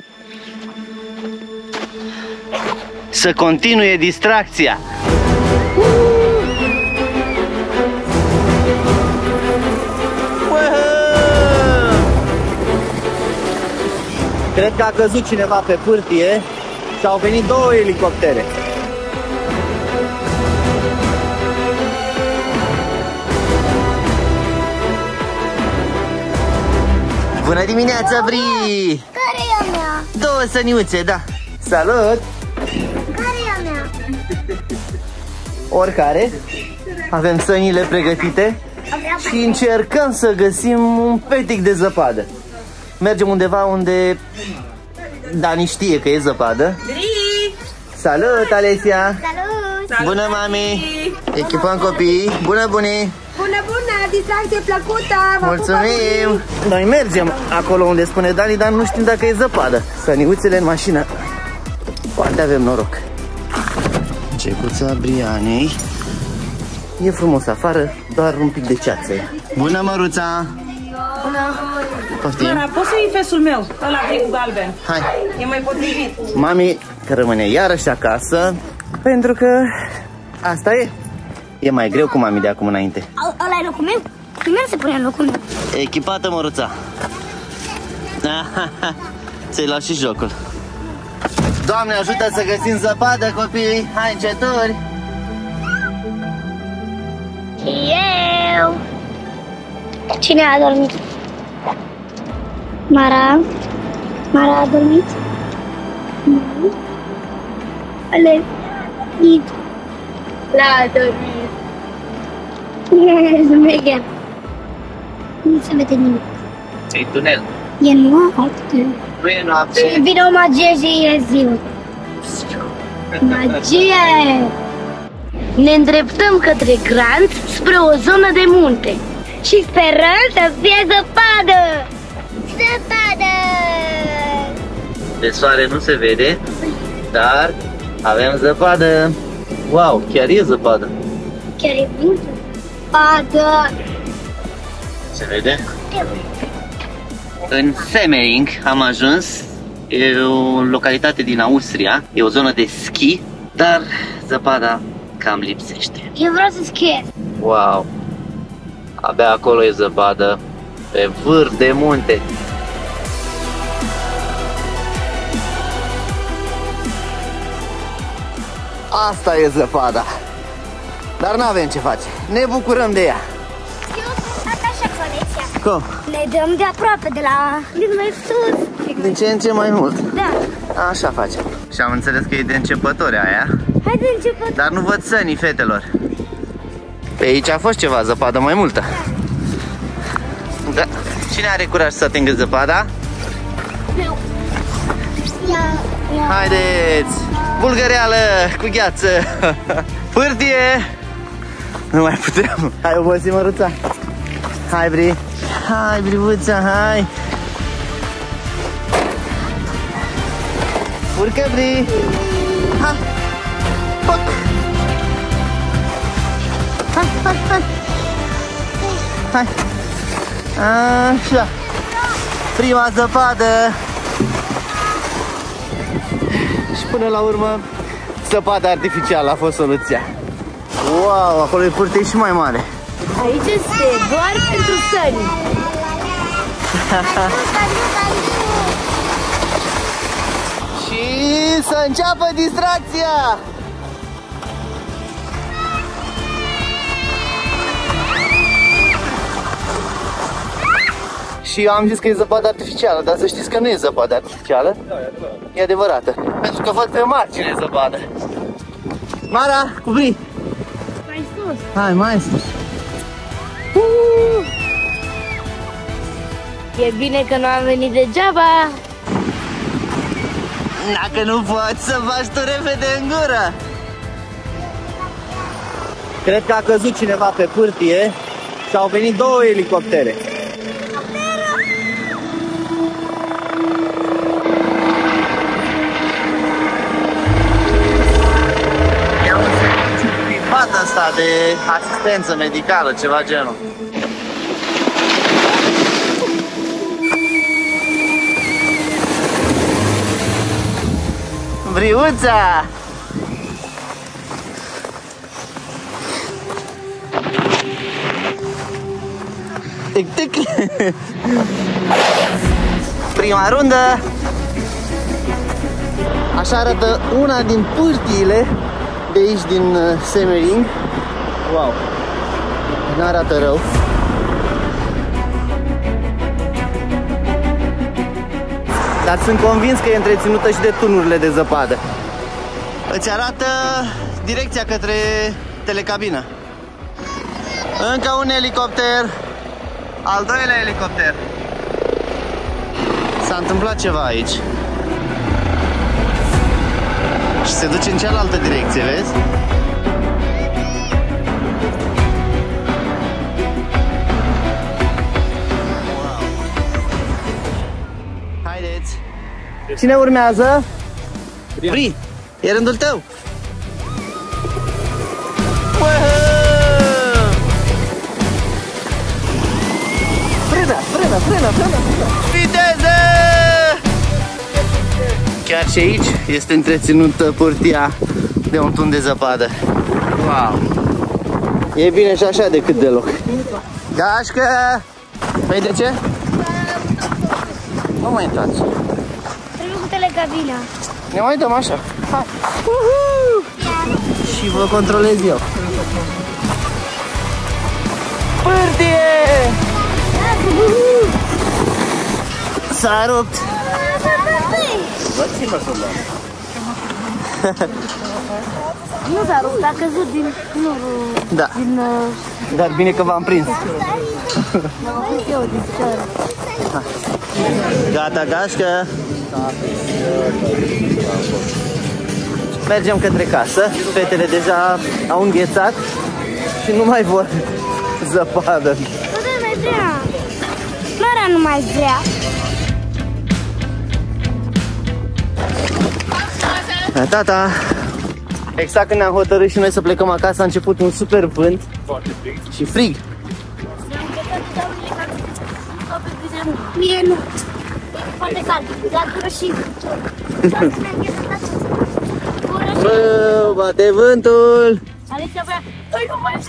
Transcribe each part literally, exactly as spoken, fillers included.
Să continue distracția. Cred că a căzut cineva pe pârtie și au venit două elicoptere. Bună dimineața, Bri! Care e a mea? Două săniuțe, da. Salut! Care e a mea? Oricare. Avem sănile pregătite și încercăm să găsim un petic de zăpadă. Mergem undeva unde Dani știe că e zăpadă. Bri! Salut, Alesia! Salut! Bună, mami! Echipăm copiii. Bună, bunii! Bună, bună! Distracție plăcută! Mulțumim! Noi mergem acolo unde spune Dani, dar nu știm dacă e zăpadă. Săniuțele în mașină. Poate avem noroc. Gecuța Brianei. E frumos afară, doar un pic de ceață. Bună, Măruța! Bună! Poftim? Mara, poți să iei fesul meu? Ăla cu galben. Hai! E mai potrivit. Mami că rămâne iarăși acasă, pentru că asta e. E mai greu cu mami de acum înainte. Ăla e locul meu? Primul se pune în locul meu. Echipată, Măruța. Ți-ai luat și jocul. Doamne, ajută să găsim zăpadă, copii. Hai, înceturi. Eu. Cine a dormit? Mara. Mara a dormit? Nu. Ale. Nid. La dormit. Yes, Megan. Nu se vede nimic. E tunel. E noapte. Nu e noapte. Și vine o magie și e ziua. Magie! Ne îndreptăm către Grant spre o zonă de munte și sperăm să fie zăpadă! Zăpadă! De soare nu se vede, dar avem zăpadă. Wow, chiar e zăpadă. Chiar e multă zăpadă! Se vede? În Semmering am ajuns. E o localitate din Austria. E o zonă de schi, dar zăpada cam lipsește. Eu vreau să schiez. Wow! Abia acolo e zăpadă, pe vârf de munte. Asta e zăpada. Dar n-avem ce face. Ne bucurăm de ea. Eu sunt așa colecția. Cum? Ne dăm de aproape, de la... din mai sus. Din ce în ce mai mult. Da. Așa facem. Și am înțeles că e de începători aia. Hai de început. Dar nu văd sănii, fetelor. Pe aici a fost ceva zăpadă mai multă. Da. Cine are curaj să atingă zăpada? Eu. Ia, ia. Haideți! Bulgăreală cu gheață! Pârtie! Nu mai putem. Hai, obosi, Măruța. Hai, Bri. Hai, Brivuța, hai. Urcă, Bri. Ha. Poc. Hai, hai, hai. Hai. Așa. Prima zăpadă. Și până la urmă, zăpada artificială a fost soluția. Wow, acolo e pârtie și mai mare. Aici este doar pentru săni. Și să înceapă distracția! Și eu am zis că e zăpadă artificială, dar să știți că nu e zăpadă artificială. E adevărată. Pentru că văd pe margine zăpadă. Mara, cu Bri. Mai sus. Hai, mai sus. Uh! E bine că nu am venit degeaba. Dacă nu poți să faci tu repede în gură. Cred că a căzut cineva pe pârtie și au venit două elicoptere. Bata asta de asistență medicală, ceva genul. Gabriuța! Tic, tic. Prima rundă. Așa arată una din pârtiile de aici din Semmering. Wow! N-arată rău. Dar sunt convins că e întreținută și de tunurile de zăpadă. Îți arată direcția către telecabină. Încă un elicopter. Al doilea elicopter. S-a întâmplat ceva aici. Și se duce în cealaltă direcție, vezi? Wow. Haideți! Cine urmează? Bri! E rândul tău! Frână, frână, frână, frână! Viteză! Chiar și aici este întreținută pârtia de un tun de zăpadă. Wow! E bine și așa decât deloc. Gașcă! Păi de ce? Nu mai intrați. Trebuie cu telecabina. Ne mai dăm așa. Hai! Uhu! Și vă controlez eu. Pârtie! S-a rupt! Nu s-a rupt, a căzut din tunurul. Da. Din, uh... Dar bine că v-am prins. Eu din țară. Gata, gașcă. Mergem către casă. Fetele deja au înghețat și nu mai vor zăpadă. Nu mai vrea. Mara nu mai vrea. Tata, exact când ne-am hotărât și noi să plecăm acasă, a început un super vânt și frig. Mie nu. E foarte cald. Dar dură și... Bă, bate vântul! Alexia vrea... Păi nu mai...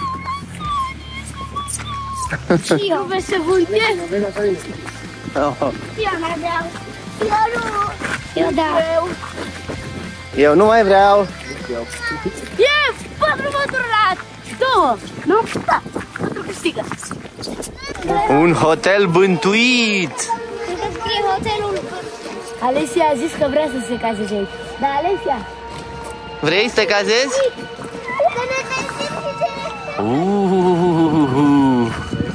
Și eu vreau să vânte? Oh. Eu mai vreau. Eu nu. Eu da. Eu nu mai vreau. E, patru măturat! Două! Nu? Da, patru câștigă. Un hotel bântuit! Cred că scrie hotelul. Alexia a zis că vrea să se cazeze aici. Da, Alexia? Vrei să te cazezi? Să ne deschide! Uuuuh.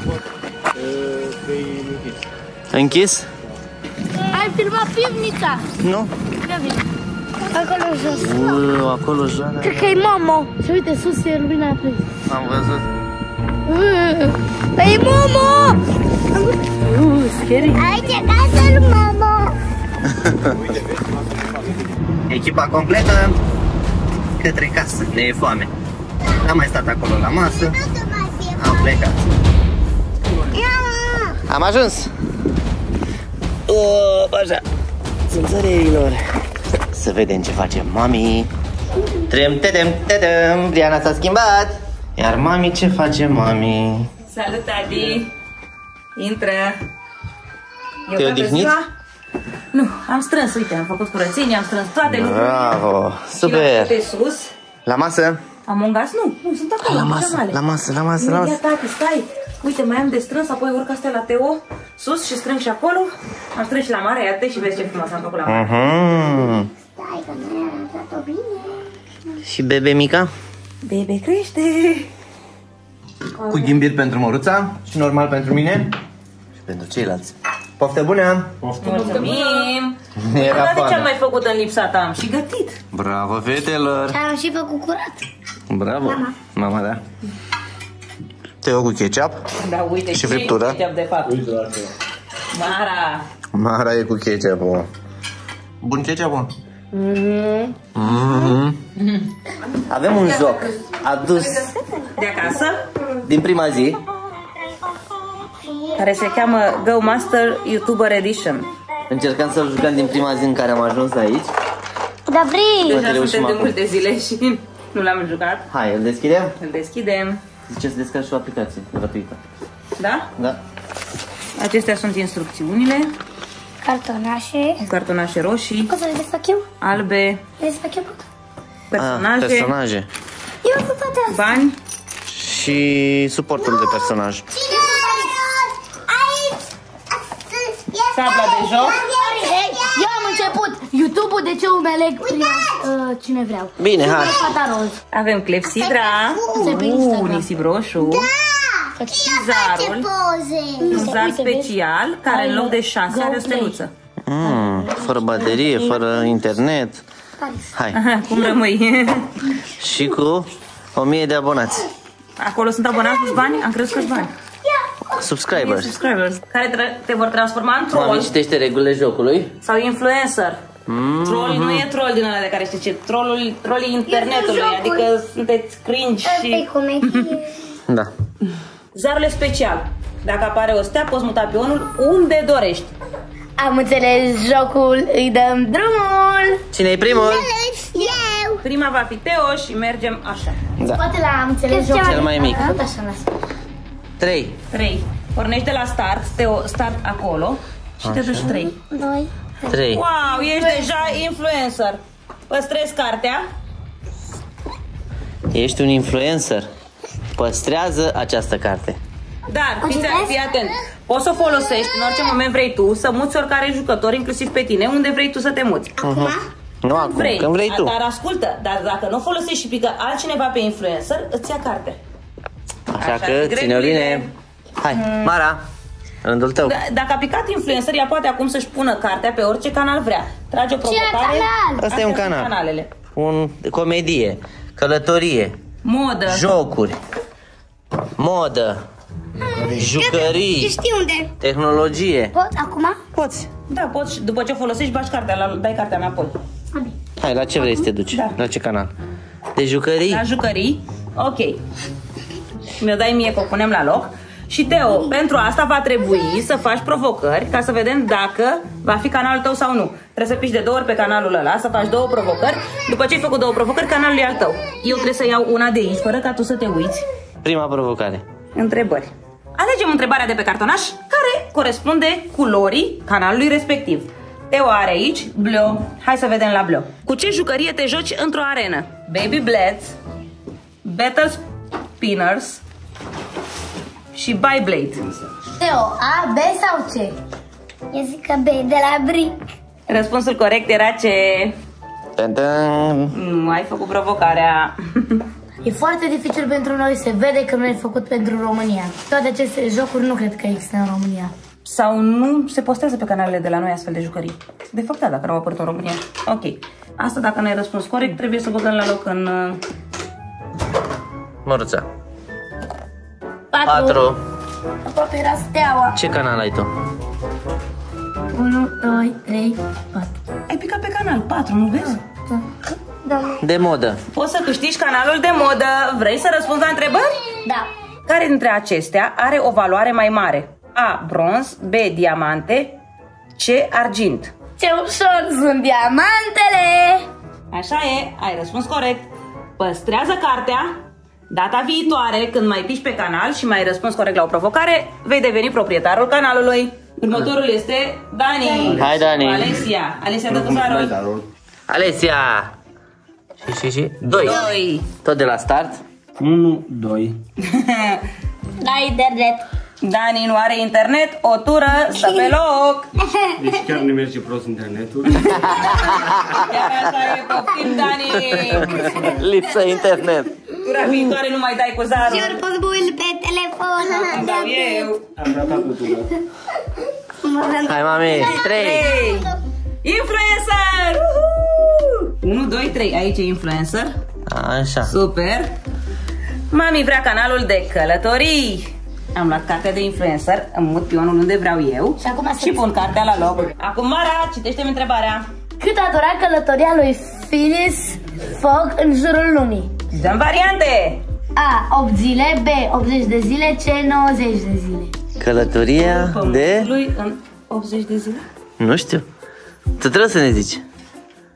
Închis? Ai filmat pivnița? Nu? Ia vine. Acolo jos. Uuu, acolo jos. Cred că e Momo. Și uite, sus e lumina aprins. Am văzut. Păi e Momo! Uuu, scary. Aici e casa lui Momo. Echipa completă către casă. Ne e foame. Am mai stat acolo la masă. Am plecat. Am ajuns. O, așa. Țânțăreilor. Să vedem ce face mami. Trem, tedem, tedem. Briana s-a schimbat. Iar mami, ce face mami? Salut, Adi! Intră! Te-ai odihnit? Nu, am strâns, uite, am făcut curățenie, am strâns toate lucrurile. Bravo, super! Și la sus. La masă? Am ungas? Nu, nu, sunt acolo, la masă, la masă, la masă, la masă. Ia, tati, stai! Uite, mai am de strâns, apoi urc astea la Teo, sus și strâng și acolo. Am strâns și la mare, iată și vezi ce frumos am făcut la mare. Uh-huh. Stai, că noi am lăsat-o bine. Și bebe mica? Bebe crește! Cu ghimbir pentru Măruța și normal pentru mine și pentru ceilalți. Poftă bună! Mulțumim! Era Uite, ce am foame. mai făcut în lipsa ta? Am și gătit. Bravo, fetelor! Am și făcut curat. Bravo! Mama, Mama da. Teo cu ketchup. Da, uite, Și friptură. ketchup, de fapt. Mara! Mara e cu ketchup. Bun ketchup? Mm-hmm. Mm-hmm. Avem un joc adus De acasă, din prima zi. care se cheamă Go Master YouTuber Edition. Încercăm să-l jucăm din prima zi în care am ajuns aici. Gabriel! Deja suntem de multe zile și nu l-am jucat. Hai, îl deschidem? Îl deschidem. Zice să descarci și o aplicație gratuită. Da? Da. Acestea sunt instrucțiunile. Cartonașe. Cartonașe roșii, Poți să le desfac eu? albe, Le desfac eu? personaje, Ah, personaje. Eu am toate astea. bani. Și suportul de personaj. Tabla de joc. Eu am început YouTube-ul, de ce îmi aleg prima, uh, cine vreau. Bine, hai. Fata roz. Avem clepsidra, uh, nisip roșu, zarul, un zar special care în loc de șase are o steluță. Mm, fără baterie, fără internet. Hai. Aha, cum rămâi? Și cu o mie de abonați. Acolo sunt abonați cu bani? Am crezut că bani. Subscribers. Subscribers. Care te, te vor transforma în Mami, troll citește regulile jocului. sau influencer. Mm-hmm. Troll nu e troll din ăla de care știi ce, trollul, trollii internetului, adică sunteți cringe și... Da. Zarul e special. Dacă apare o stea, poți muta pionul unde dorești. Am înțeles jocul, îi dăm drumul. Cine-i primul? Eu. Prima va fi Teo și mergem așa. Da. Poate la am înțeles jocul. Cel mai mic. Tot așa las. trei. trei. Pornești de la start, Teo, start acolo și te duci trei. Doi. trei. Wow, ești deja influencer. Păstrezi cartea. Ești un influencer. Păstrează această carte. Dar, fii, fii atent, poți să o folosești în orice moment vrei tu, să muți oricare jucător, inclusiv pe tine, unde vrei tu să te muți. Acum? Nu acum, Vrei, când vrei tu. Dar ascultă, dar dacă nu folosești și pică altcineva pe influencer, îți ia carte. Așa, Așa, că regulurile. ține-o bine. Hai, Mara, rândul tău. D Dacă a picat influencer, ea poate acum să-și pună cartea pe orice canal vrea. Trage o provocare. canal? Asta e un canal. Canalele. Un comedie, călătorie, Modă. jocuri, modă, jucării, Știi unde? tehnologie. Pot acum? Poți. Da, poți, după ce o folosești, bași cartea, la, dai cartea înapoi. Hai, la ce vrei să te duci? Da. La ce canal? De jucării? La jucării, ok. Mi-o dai mie că o punem la loc. Și Teo, pentru asta va trebui să faci provocări ca să vedem dacă va fi canalul tău sau nu. Trebuie să piși de două ori pe canalul ăla, să faci două provocări. După ce ai făcut două provocări, canalul e al tău. Eu trebuie să iau una de aici, fără ca tu să te uiți. Prima provocare. Întrebări. Alegem întrebarea de pe cartonaș care corespunde culorii canalului respectiv. Teo are aici bleu. Hai să vedem la bleu. Cu ce jucărie te joci într-o arenă? Baby Blades, Battle Spinners și Beyblade. Teo, A, B sau C? Eu zic că B, de la Brick. Răspunsul corect era C. Tân-tân. Nu ai făcut provocarea. E foarte dificil pentru noi, se vede că nu e făcut pentru România. Toate aceste jocuri nu cred că există în România. Sau nu se postează pe canalele de la noi astfel de jucării. De fapt, da, dacă nu au apărut în România. Ok. Asta dacă n-ai răspuns corect, trebuie să băgăm la loc în... uh, Măruța. Patru. Patru. Aproape era steaua. Ce canal ai tu? unu, doi, trei, patru. Ai picat pe canal patru, nu vezi? Da. De modă. Poți să câștigi canalul de modă. Vrei să răspunzi la întrebări? Da. Care dintre acestea are o valoare mai mare? A. Bronz, B. Diamante, C. Argint. Ce ușor sunt diamantele! Așa e, ai răspuns corect. Păstrează cartea. Data viitoare, când mai piși pe canal și mai răspunzi corect la o provocare, vei deveni proprietarul canalului. Următorul este Dani. Hai, Dani. Alessia. Alessia, dă cu zarul. Alessia. Și, și, și. Doi. Doi. Tot de la start. unu, doi. La internet. Dani nu are internet, o tură, stă pe loc. Deci chiar ne merge prost internetul. Chiar așa e, poftim, Dani. Lipsă internet. Tura viitoare nu mai dai cu zarul. Și ori poți bui pe telefon. Îmi dau eu. Am ratat o tură. Hai, mami. Trei. Trei. Influencer! unu, doi, trei. Aici e influencer. Așa. Super. Mami vrea canalul de călătorii. Am luat cartea de influencer, îmi mut pionul unde vreau eu Și acum și pun cartea la loc. Acum, Mara, citește-mi întrebarea. Cât a durat călătoria lui Phileas Fogg în jurul lumii? Dăm variante. A. opt zile, B. optzeci de zile, C. nouăzeci de zile. Călătoria de... Lui în optzeci de zile. Nu știu. Tu trebuie să ne zici.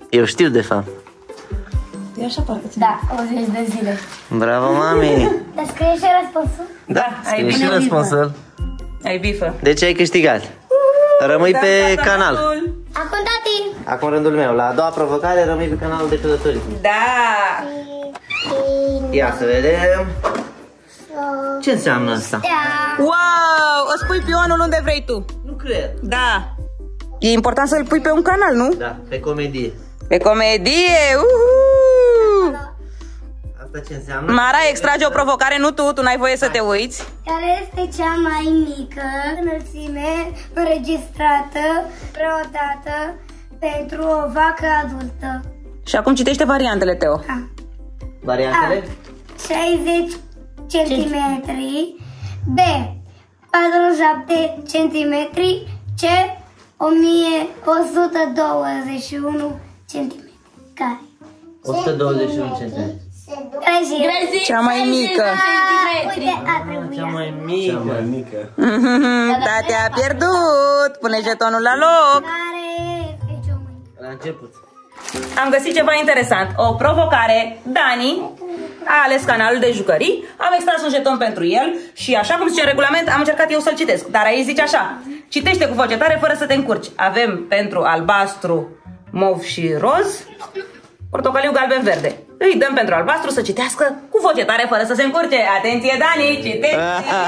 Eu știu de fapt. E așa parcă ți Da, optzeci de zile. Bravo, mami! Dar scrie și răspunsul? Da, ai scrie și bine răspunsul. Ai bifă. Deci ai câștigat. Rămâi Da, pe gata, canal. natul. Acum, tati. Acum rândul meu. La a doua provocare rămâi pe canalul de călătorii. Da. Ia să vedem. Ce înseamnă asta? Wow, îți pui pionul unde vrei tu. Nu cred. Da. E important să-l pui pe un canal, nu? Da, pe comedie. Pe comedie. Uhu. Asta ce înseamnă? Mara, extrage o provocare, nu tu, tu n-ai voie să te uiți. Care este cea mai mică înălțime înregistrată vreodată pentru o vacă adultă? Și acum citește variantele, Teo. A. Variantele? șaizeci centimetri. B. patruzeci și șapte centimetri. C. o mie o sută douăzeci și unu centimetri. Care? o sută douăzeci și unu centimetri. Greșit. Cea mai mică. Uite, a trebuit. Cea mai mică. Cea mai mică. Da, te-a pierdut. Pune jetonul la loc. Care este cea mai mică? La început. Am găsit ceva interesant. O provocare. Dani a ales canalul de jucării. Am extras un jeton pentru el și așa cum zice în regulament am încercat eu să-l citesc. Dar aici zice așa: citește cu voce tare fără să te încurci. Avem pentru albastru, mov și roz, portocaliu, galben, verde. Îi dăm pentru albastru să citească cu voce tare fără să se încurce. Atenție, Dani, citește!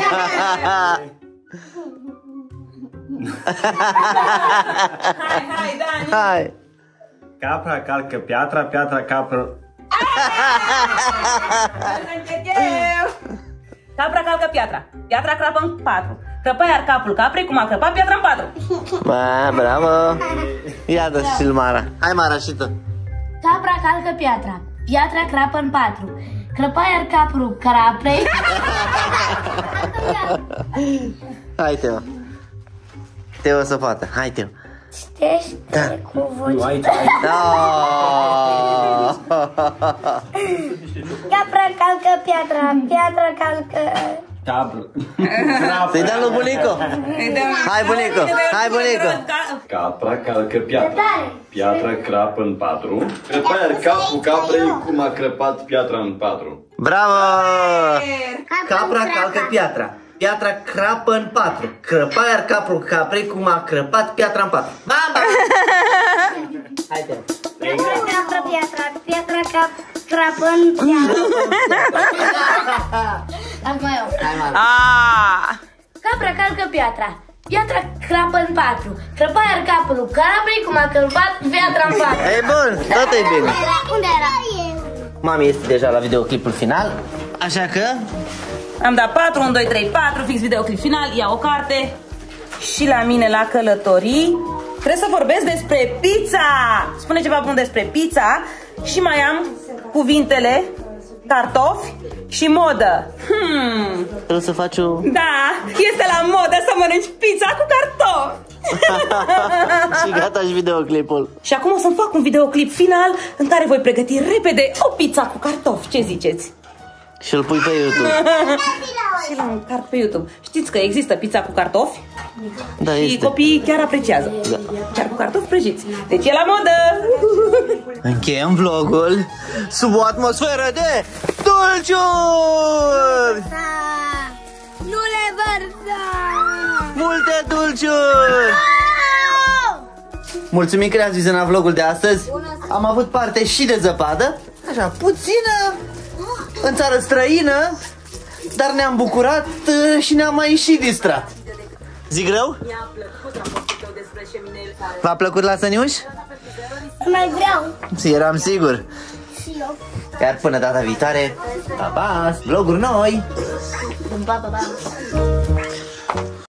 Hai, hai, Dani! Hai! Capra calcă piatra, piatra capră... Capra calcă piatra, piatra crapă în patru, crăpa iar capul caprei cum a crăpat piatra în patru. Ba, bravo! Iată și Mara. Hai, Mara, și tu. Capra calcă piatra, piatra crapă în patru, crăpa iar capul craprei. Hai, Teo. Teo să poată. Hai, Teo. Citește Da. cu voce. Nu, aici, aici. Oh! Capra calcă piatra, piatra calcă... Capră. Să-i dăm lui Bunico. Hai, Bunico. Hai, Bunico. Capra calcă piatra, piatra crapă în patru, crăpa iar capul caprei cum a crăpat piatra în patru. Bravo! Capra calcă piatra. Piatra crapă în patru. Crăpa iar capul caprei cum a crăpat piatra în patru. Mama! Hai, Teo. Capra piatra, piatra cap, crapă în piatra. Acum eu. Ah! Capra calcă piatra, piatra crapă în patru, crăpa iar capul craprei cum a crăpat piatra în patru. E bun, tot e bine. Unde era? Mami este deja la videoclipul final, așa că... Am dat patru, unu, doi, trei, patru, fix videoclip final, ia o carte. Și la mine la călătorii trebuie să vorbesc despre pizza. Spune ceva bun despre pizza. Și mai am cuvintele cartofi și modă. Hmm. Trebuie să faci o... Da, este la modă să mănânci pizza cu cartofi. Și gata și videoclipul. Și acum o să-mi fac un videoclip final în care voi pregăti repede o pizza cu cartofi. Ce ziceți? Și îl pui pe YouTube. Și l-am încarc pe YouTube. Știți că există pizza cu cartofi? Da, Și este. copiii chiar apreciază. Da. Chiar cu cartofi prăjiți. Deci e la modă. Încheiem vlogul sub o atmosferă de dulciuri! Nu le vărsa! Multe dulciuri! Mulțumim că ne-ați vizionat vlogul de astăzi. Am avut parte și de zăpadă, așa, puțină, în țară străină, dar ne-am bucurat uh, și ne-am mai și distrat. Zic rău? V-a plăcut la Săniuș? Mai vreau. Eram sigur. Și eu. Iar până data viitoare, pa, pa, vloguri noi! Pa, pa, pa.